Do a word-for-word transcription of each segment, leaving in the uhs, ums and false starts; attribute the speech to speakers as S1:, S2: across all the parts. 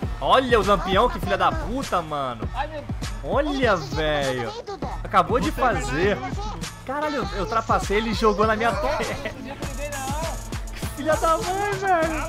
S1: Olha o Lampião, que filha da puta, mano. Olha, velho. Acabou de fazer. Caralho, eu, eu ultrapassei, ele jogou na minha terra. Que filha da mãe, velho.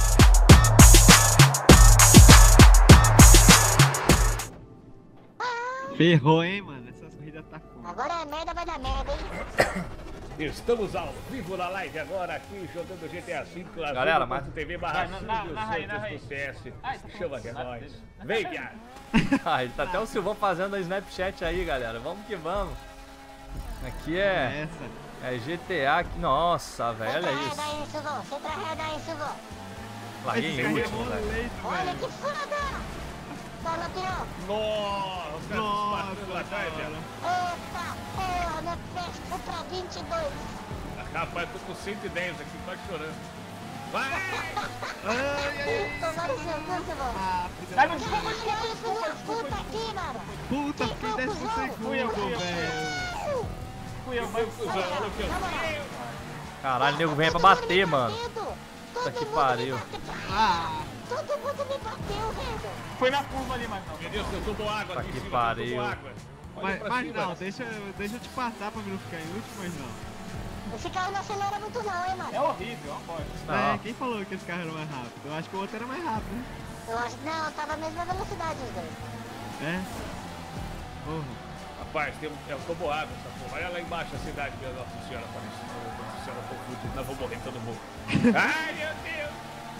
S2: Ferrou, hein, mano. Essas corridas tá foda.
S3: Agora a merda vai dar merda, hein?
S4: Estamos ao vivo na live agora aqui, jogando G T A cinco.
S1: Galera, mas...
S4: T V barra do C S. Chama que é nóis. Vem, viado.
S1: Ah, ele tá até o Silvão fazendo a Snapchat aí, galera. Vamos que vamos. Aqui é... É G T A. Nossa, velho, olha isso.
S3: Você tá errado aí, Silvão.
S1: Larguei em último, velho.
S3: Olha que foda! Tá, Lampião.
S4: Nossa, nossa, atrás, velho.
S3: Eita, porra, meu peixe foi pra vinte e dois.
S4: Rapaz, tô com cento e dez aqui, quase chorando. Vai!
S3: Ai, ai, tomaram o seu cu, Silvão. Vai no puta aqui, mano.
S2: Puta, fiquei décimo segundo, velho.
S3: Fui eu, vai pro
S1: Caralho, o nego vem pra bater, mano. Puta que pariu.
S2: Ah.
S3: Todo mundo me bateu, velho.
S5: Foi na curva ali, mas não.
S4: Meu Deus, eu tomo água aqui.
S1: Que pariu.
S2: Mas, mas não, deixa, deixa eu te passar pra mim não ficar em último, mas não.
S3: Esse carro não acelera muito não, hein, mano.
S5: É horrível, é uma bosta.
S2: É, quem falou que esse carro era mais rápido? Eu acho que o outro era mais rápido, né?
S3: Eu acho que não, tava a mesma velocidade os dois.
S2: É? Porra.
S4: Rapaz, tem, eu tomo água essa porra. Olha lá embaixo a cidade, minha Nossa Senhora. Nossa Senhora, tô fudido. Não, vou morrer todo mundo. Ai, meu Deus.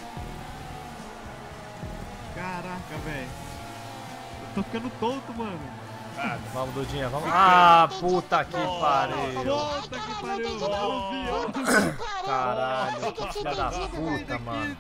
S2: Caraca, velho. Eu tô ficando tonto, mano.
S4: Ah,
S1: vamos, Dudinha, vamos. Ah, puta que pariu.
S2: Puta que pariu.
S1: Caralho, filha da puta, mano.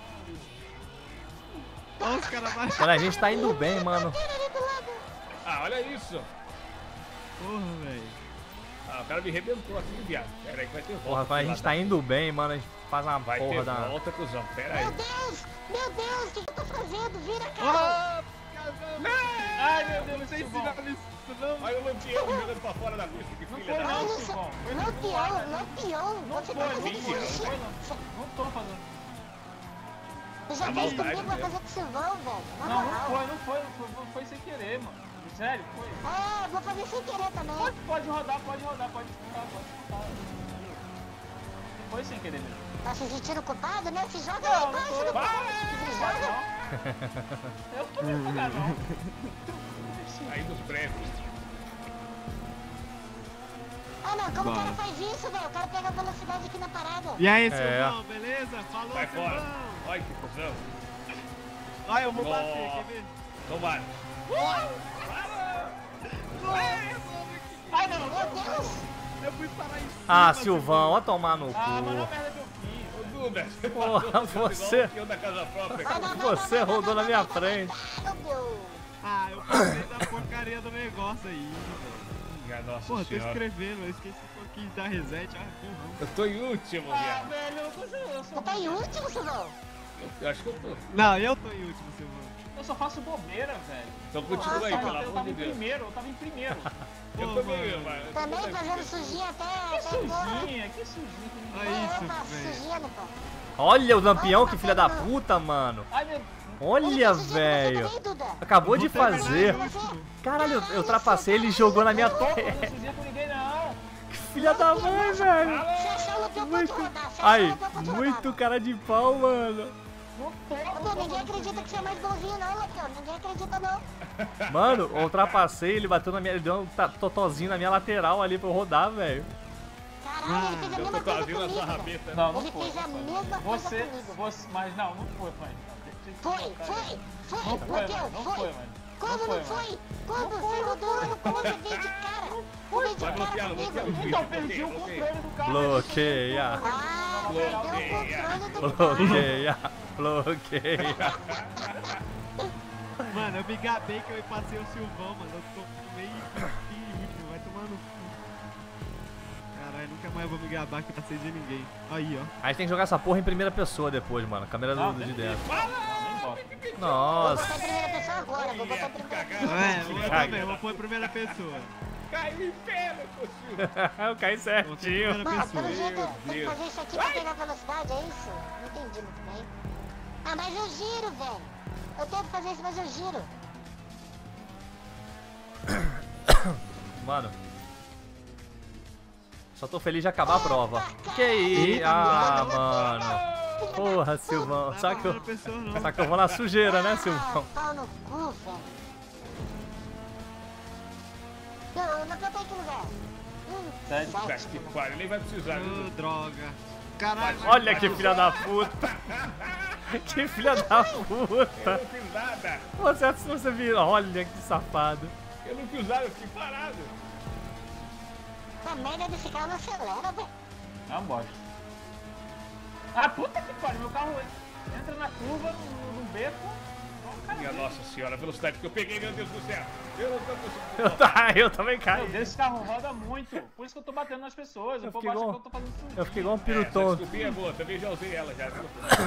S2: Olha os caras mais.
S1: Quando a gente tá indo bem, mano.
S4: Ah, olha isso.
S2: Porra, velho.
S4: Ah, o cara me arrebentou aqui, viado. Pera aí que vai ter volta.
S1: Porra, quando a gente tá indo bem, mano, a gente faz uma
S4: vai
S1: porra
S4: ter
S1: da...
S4: volta, cuzão. Pera aí.
S3: Meu Deus, meu Deus, o que eu tô fazendo? Vira, cara.
S5: Ai, meu Deus,
S2: não sei se vale isso, não.
S4: Olha o Lampião jogando pra fora da pista, que filha da...
S5: Não, Silvão.
S3: Lampião, Lampião.
S5: Não foi, mentira. Não tô fazendo.
S3: Eu já fiz comigo uma coisa com o Silvão, velho.
S5: Não, não foi, não foi, não foi, foi sem querer, mano. Sério, foi.
S3: É, vou fazer sem querer também.
S5: Pode, pode rodar, pode rodar, pode disputar, pode disputar. Foi sem querer mesmo.
S3: Tá se sentindo culpado, né? Se joga
S5: Não,
S3: aí,
S5: não
S3: pode,
S5: tô.
S3: não
S5: Se joga não. Eu tô me jogar não.
S4: Aí dos prédios.
S3: Ah, não, como o cara faz isso, velho? O cara pega a velocidade aqui na parada.
S2: E aí,
S1: É.
S2: Silvão, beleza? Falou,
S4: Vai
S2: Silvão.
S4: fora. Olha que cuzão.
S2: Olha, eu vou
S4: Nossa.
S2: bater, quer ver?
S4: Tomara.
S5: Ai, não,
S3: Meu Deus.
S2: Eu fui parar em cima.
S1: Ah, Silvão, ó tomar no
S5: Ah, mas não é
S1: cu.
S5: merda que eu fiz.
S4: Ô, Duda, você
S1: Porra,
S4: passou,
S1: você-
S4: igual o peão da casa própria.
S3: Vai, vai, vai,
S1: Você
S3: vai, vai,
S1: rodou
S3: vai,
S1: na minha
S3: vai,
S1: frente.
S3: Meu Deus.
S2: Ah, eu passei da porcaria do negócio aí, velho.
S4: Minha Nossa
S2: Porra, tô
S4: Senhora.
S2: escrevendo, eu esqueci um pouquinho de dar reset. Ah, porra.
S4: Eu tô em último,
S5: Ah,
S4: viado.
S5: velho, eu sou, eu
S3: Você
S5: sou,
S3: tá em último, Silvão?
S4: Eu acho que eu tô.
S2: Não, eu tô em último, Silvão.
S5: eu só faço bobeira, velho.
S4: Então continua aí,
S5: eu
S4: pelo
S5: tava, eu
S4: amor
S5: tava
S4: de
S5: em
S4: Deus.
S5: primeiro, eu tava em primeiro.
S4: Eu
S2: Pô,
S4: também,
S2: mano.
S4: mano.
S3: Também fazendo sujinha até...
S5: Que
S3: até porra.
S5: sujinha, que sujinha. que
S2: Olha
S5: ninguém-
S2: isso,
S3: Opa,
S2: velho.
S3: sujinha, pô.
S1: Olha o Lampião, que filha da puta, mano.
S5: Ai, meu...
S1: Olha, velho. Acabou de fazer. Caralho, eu, eu ultrapassei, ele jogou na minha
S5: Não tô
S1: terra.
S5: fazendo sujinha com ninguém, não.
S1: Que filha da mãe, velho.
S3: Se achar o Lampião, pode
S1: Muito...
S3: rodar. Se
S1: Ai,
S3: achar o Lampião, pode rodar.
S1: muito cara de pau, mano.
S5: Não tô, não
S3: Pô,
S5: tô
S3: ninguém
S5: fazendo
S3: acredita que você é mais bonzinho, não, Lampião. Ninguém acredita, não.
S1: Mano, eu ultrapassei, ele bateu na minha... Ele deu um ta- totozinho na minha lateral ali pra eu rodar, velho.
S3: Caralho, ele fez a
S4: Eu
S3: mesma
S4: tô
S3: coisa
S4: quase na
S3: comigo,
S4: sua
S3: velho.
S4: rabeta.
S5: Não, não
S3: Ele
S5: foi.
S3: fez a
S5: não foi.
S3: mesma coisa
S5: Você,
S3: comigo.
S5: você, mas não, não foi, mãe.
S3: Foi, foi, foi,
S5: Não foi,
S3: Lampião,
S5: mano, não
S3: foi.
S5: foi, mano.
S3: Como não
S5: foi,
S3: foi? Quando você rodou no como veio de cara? Veio de
S4: Vai
S3: cara
S4: bloquear,
S3: comigo.
S4: bloqueia.
S5: Então, perdi o controle do carro.
S1: Bloqueia.
S3: Ah, perdeu o controle do carro.
S1: Bloqueia. Bloqueia.
S2: Mano, eu me gabei que eu passei o Silvão, mano. Eu tô meio último, vai tomar no cu. Caralho, nunca mais vou me gabar que passei de ninguém. Aí, ó.
S1: A gente tem que jogar essa porra em primeira pessoa depois, mano. Câmera do,
S5: Não,
S1: do de
S5: nem
S1: dentro.
S5: Nem bota.
S3: Vou
S1: Nossa.
S3: botar em primeira pessoa agora, vou botar em primeira pessoa.
S2: É, eu também, vou pôr em primeira pessoa.
S4: Cai no inferno, Cossil.
S1: Eu caí
S2: Vou pôr em
S1: certinho.
S2: primeira
S3: Mano,
S2: pessoa.
S3: pelo jeito, tem que
S4: Deus.
S3: fazer isso aqui pra pegar velocidade, é isso? Não entendi muito bem. Ah, mas eu giro, velho. Eu tento fazer isso, mas eu giro.
S1: Mano. Só tô feliz de acabar a prova. Que isso? Ah, mano. Porra, Silvão. Só que eu, só que eu vou na sujeira, né, Silvão?
S3: Pau no cu, velho. Não, não tô aqui no lugar.
S5: Sete.
S4: Puta que pariu, nem vai precisar.
S2: Ô,
S4: viu?
S2: droga. Caralho.
S1: Olha que filha da puta. Que filha da puta.
S4: Eu não fiz nada.
S1: Você, você vira. Olha que safado.
S4: Eu não fiz nada, eu fiquei parado.
S3: A merda desse carro não acelera, velho.
S5: É uma bosta. Ah, puta que pariu, meu carro entra na curva, no, no beco.
S4: Minha nossa senhora, a velocidade que eu peguei, meu Deus do céu. Eu não tô conseguindo.
S1: Eu, tá, eu também caí.
S5: Meu Deus, esse carro roda muito. Por isso que eu tô batendo nas pessoas.
S1: Eu
S5: O povo
S1: fiquei
S5: acha
S1: igual-
S5: que eu tô fazendo tudo.
S1: Eu fiquei igual um
S4: Essa
S1: pirutonto.
S4: desculpinha é boa, também já usei ela já, viu?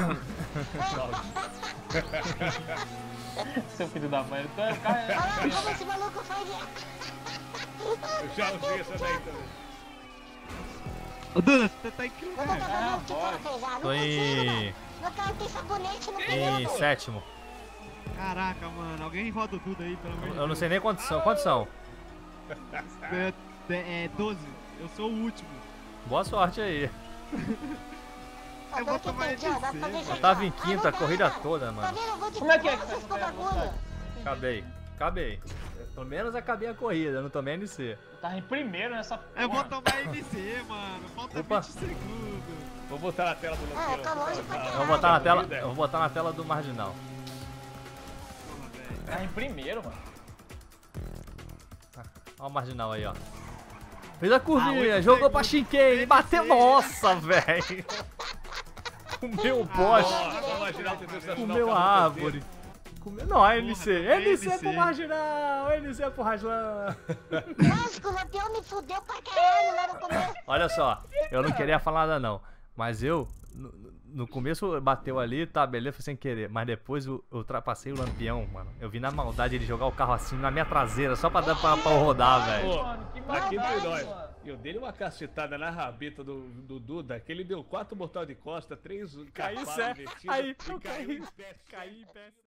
S5: Seu filho da mãe, eu tô. O carro é-
S3: Olha como esse maluco faz.
S4: Eu já usei essa daí também.
S2: Ô, Duda, você tá em que
S3: Eu
S2: lugar?
S3: tô vendo o que o cara fez. Ah, não
S1: Tô
S3: consigo,
S1: em,
S3: velho. Meu carro tem sabonete no
S1: em
S3: pneu.
S1: sétimo.
S2: Caraca, mano. Alguém roda o Duda aí, pelo amor de
S1: Eu
S2: Deus.
S1: não sei nem quantos são. Quantos são?
S2: É, é, é doze. Eu sou o último.
S1: Boa sorte aí.
S3: Ó,
S2: Eu
S3: pelo
S2: vou
S3: que eu
S2: tomar
S3: entendi, ó, dá pra
S2: M C,
S3: fazer isso
S1: Eu
S3: aqui,
S1: tava
S3: ó.
S1: em
S3: Ah,
S1: quinta a
S3: não
S1: corrida
S3: dá,
S1: toda,
S3: Tá
S1: mano.
S3: vendo? Eu vou de
S5: Como é que é que
S3: costas
S5: faz
S3: com o
S5: essa
S3: bagulho.
S5: velocidade?
S1: Acabei. Acabei. Pelo menos acabei a corrida, eu não tomei N C.
S5: Eu tava em primeiro nessa porra.
S2: Eu vou tomar M C, mano. Falta
S1: Opa.
S2: vinte segundos.
S4: Vou botar na tela do
S3: Ah,
S4: Lampião.
S3: tá longe pra
S1: Eu
S3: caralho.
S1: vou botar na tela,
S4: Corrida.
S1: eu vou botar na tela do marginal.
S2: Porra, velho.
S5: Tava em primeiro, mano.
S1: Olha o marginal aí, ó. Fez a curvinha,
S2: oito
S1: jogou pra
S2: segundos.
S1: Shinken, bateu. Nossa, velho. Comeu o poste,
S4: Nossa, a marginal tem sensacional,
S1: comeu a
S4: carro
S1: árvore. Comeu... Não, N C.
S2: Porra,
S1: N C
S2: N C.
S1: pro marginal, N C pro Raslan.
S3: Nossa, o Lampião me fudeu pra caralho lá no começo.
S1: Olha só, eu não queria falar nada não, mas eu, no, no começo bateu ali, tá, beleza, foi sem querer, mas depois eu, eu ultrapassei o Lampião, mano. Eu vi na maldade ele jogar o carro assim na minha traseira, só pra dar pra, pra eu rodar, velho.
S4: Pô,
S5: Mano, que
S4: aqui
S5: maldade,
S4: entre nós.
S5: mano.
S4: Eu dei uma cacetada na rabeta do, do Duda, que ele deu quatro mortal de costa, três
S1: Caí
S4: cavalos
S1: certo,
S4: invertidos
S1: aí
S4: e
S1: eu
S4: caiu
S1: caí,
S4: em pé.
S1: caí em pé.